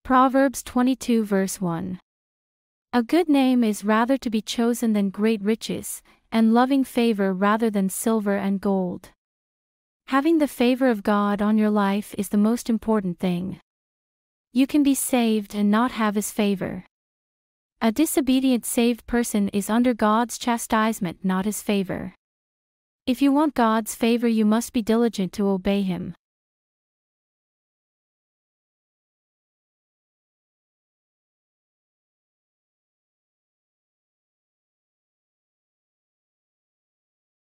Proverbs 22 verse 1. A good name is rather to be chosen than great riches, and loving favor rather than silver and gold. Having the favor of God on your life is the most important thing. You can be saved and not have His favor. A disobedient saved person is under God's chastisement, not His favor. If you want God's favor, you must be diligent to obey Him.